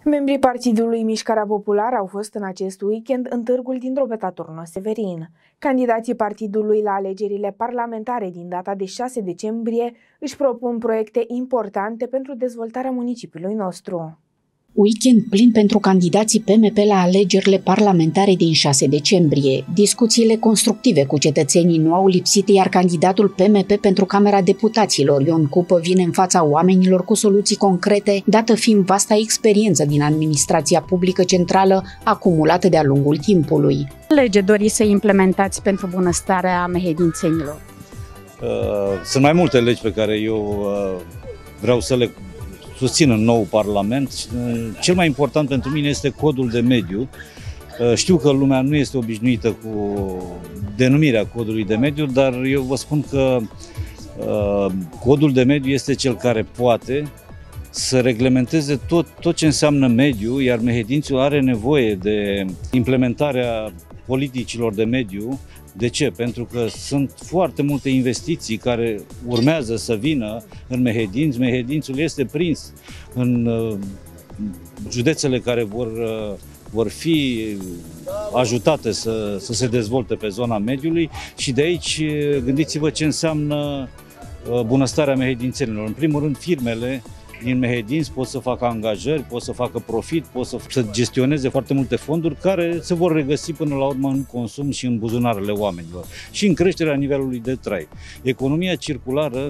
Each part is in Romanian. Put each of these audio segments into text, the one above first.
Membrii Partidului Mișcarea Populară au fost în acest weekend în târgul din Drobeta Turnu Severin. Candidații partidului la alegerile parlamentare din data de 6 decembrie își propun proiecte importante pentru dezvoltarea municipiului nostru. Weekend plin pentru candidații PMP la alegerile parlamentare din 6 decembrie. Discuțiile constructive cu cetățenii nu au lipsit, iar candidatul PMP pentru Camera Deputaților, Ion Cupă, vine în fața oamenilor cu soluții concrete, dată fiind vasta experiență din administrația publică centrală acumulată de-a lungul timpului. Lege doriți să implementați pentru bunăstarea mehedințenilor? Sunt mai multe legi pe care eu vreau să le susțin în nou Parlament. Cel mai important pentru mine este codul de mediu. Știu că lumea nu este obișnuită cu denumirea codului de mediu, dar eu vă spun că codul de mediu este cel care poate să reglementeze tot ce înseamnă mediu, iar Mehedințiul are nevoie de implementarea politicilor de mediu. De ce? Pentru că sunt foarte multe investiții care urmează să vină în Mehedinți. Mehedințul este prins în județele care vor fi ajutate să se dezvolte pe zona mediului și de aici gândiți-vă ce înseamnă bunăstarea mehedințenilor. În primul rând, firmele din Mehedinți pot să facă angajări, pot să facă profit, pot să gestioneze foarte multe fonduri care se vor regăsi până la urmă în consum și în buzunarele oamenilor și în creșterea nivelului de trai. Economia circulară,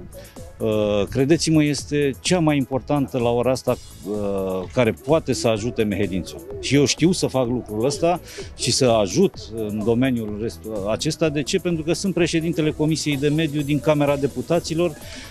credeți-mă, este cea mai importantă la ora asta care poate să ajute Mehedințul. Și eu știu să fac lucrul ăsta și să ajut în domeniul acesta. De ce? Pentru că sunt președintele Comisiei de Mediu din Camera Deputaților.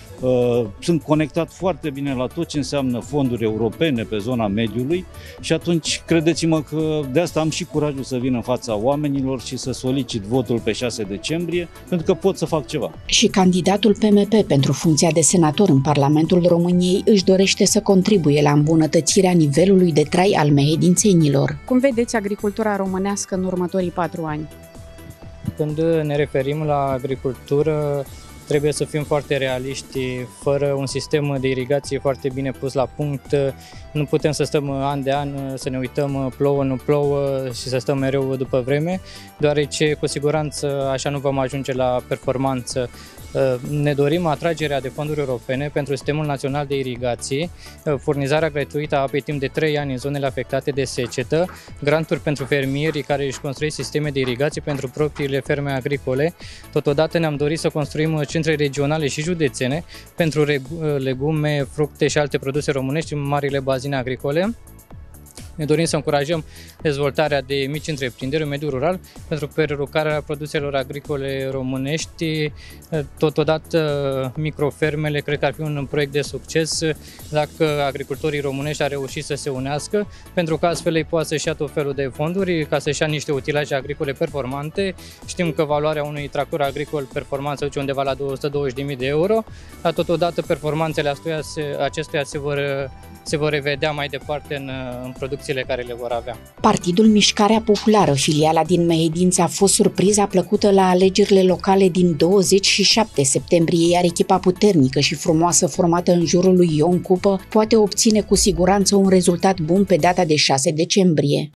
Sunt conectat foarte bine la tot ce înseamnă fonduri europene pe zona mediului și atunci credeți-mă că de asta am și curajul să vin în fața oamenilor și să solicit votul pe 6 decembrie, pentru că pot să fac ceva. Și candidatul PMP pentru funcția de senator în Parlamentul României își dorește să contribuie la îmbunătățirea nivelului de trai al mehedințenilor. Cum vedeți agricultura românească în următorii 4 ani? Când ne referim la agricultură, trebuie să fim foarte realiști. Fără un sistem de irigație foarte bine pus la punct, nu putem să stăm an de an, să ne uităm plouă, nu plouă și să stăm mereu după vreme, deoarece cu siguranță așa nu vom ajunge la performanță. Ne dorim atragerea de fonduri europene pentru Sistemul Național de Irigații, furnizarea gratuită a apei timp de 3 ani în zonele afectate de secetă, granturi pentru fermieri care își construiesc sisteme de irigație pentru propriile ferme agricole. Totodată ne-am dorit să construim centre regionale și județene pentru legume, fructe și alte produse românești în marile bazine agricole. Ne dorim să încurajăm dezvoltarea de mici întreprinderi în mediul rural pentru prelucrarea produselor agricole românești. Totodată, microfermele cred că ar fi un proiect de succes dacă agricultorii românești ar reuși să se unească, pentru că astfel ei poate să-și ia tot felul de fonduri ca să-și ia niște utilaje agricole performante. Știm că valoarea unui tractor agricol performant se duce undeva la 220.000 de euro, dar totodată performanțele acestuia se vor revedea mai departe în producțiile care le vor avea. Partidul Mișcarea Populară, filiala din Mehedinți, a fost surpriza plăcută la alegerile locale din 27 septembrie, iar echipa puternică și frumoasă formată în jurul lui Ion Cupă poate obține cu siguranță un rezultat bun pe data de 6 decembrie.